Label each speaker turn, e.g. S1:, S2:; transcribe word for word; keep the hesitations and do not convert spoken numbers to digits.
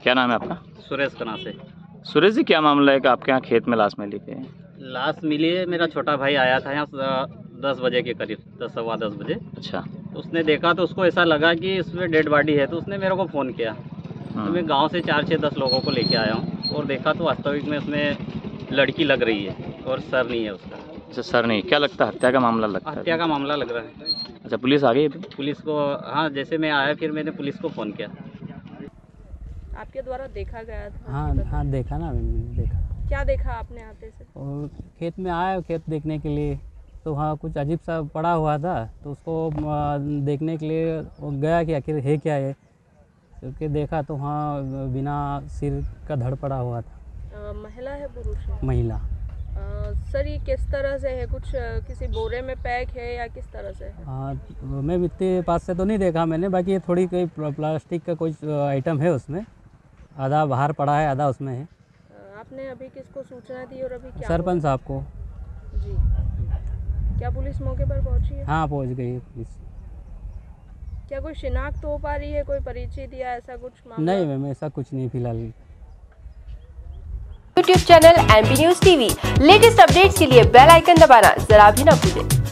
S1: क्या नाम है आपका?
S2: सुरेश कना से।
S1: सुरेश जी, क्या मामला है कि आपके यहाँ खेत में लाश मिली थी?
S2: लाश मिली है, मेरा छोटा भाई आया था यहाँ दस बजे के करीब, दस सवा दस बजे।
S1: अच्छा।
S2: तो उसने देखा तो उसको ऐसा लगा कि इसमें डेड बॉडी है, तो उसने मेरे को फ़ोन किया। तो मैं गांव से चार छः दस लोगों को लेके आया हूँ और देखा तो वास्तविक में उसमें लड़की लग रही है और सर नहीं है उसका।
S1: अच्छा, सर नहीं, क्या लगता है हत्या का मामला लगता है?
S2: हत्या का मामला लग रहा है।
S1: अच्छा, पुलिस आ गई?
S2: पुलिस को, हाँ, जैसे मैं आया फिर मैंने पुलिस को फ़ोन किया।
S3: आपके द्वारा देखा गया था?
S4: हाँ हाँ, देखा ना, मैंने देखा।
S3: क्या देखा आपने आते से?
S4: और खेत में आया खेत देखने के लिए, तो वहाँ कुछ अजीब सा पड़ा हुआ था, तो उसको देखने के लिए वो गया कि आखिर है क्या है, क्योंकि देखा तो वहाँ बिना सिर का धड़ पड़ा हुआ था।
S3: आ, महिला है पुरुष है?
S4: महिला।
S3: आ, सर ये किस तरह से है? कुछ किसी बोरे में पैक है या किस तरह से है?
S4: हाँ, मैं इतने पास से तो नहीं देखा मैंने, बाकी ये थोड़ी कोई प्लास्टिक का कोई आइटम है उसमें, आधा बाहर पड़ा है, आधा उसमें है।
S3: आपने अभी किसको सूचना दी और अभी क्या?
S4: सरपंच साहब को।
S3: जी। क्या पुलिस मौके पर पहुंची है?
S4: हाँ, पहुंच गई है पुलिस।
S3: क्या कोई शिनाख्त हो पा रही है, कोई परिचित या ऐसा कुछ मामला?
S4: नहीं मैम, ऐसा कुछ नहीं फिलहाल।
S5: YouTube channel M P news TV latest updates के लिए बेल आइकन दबाना जरा भी ना भूलें।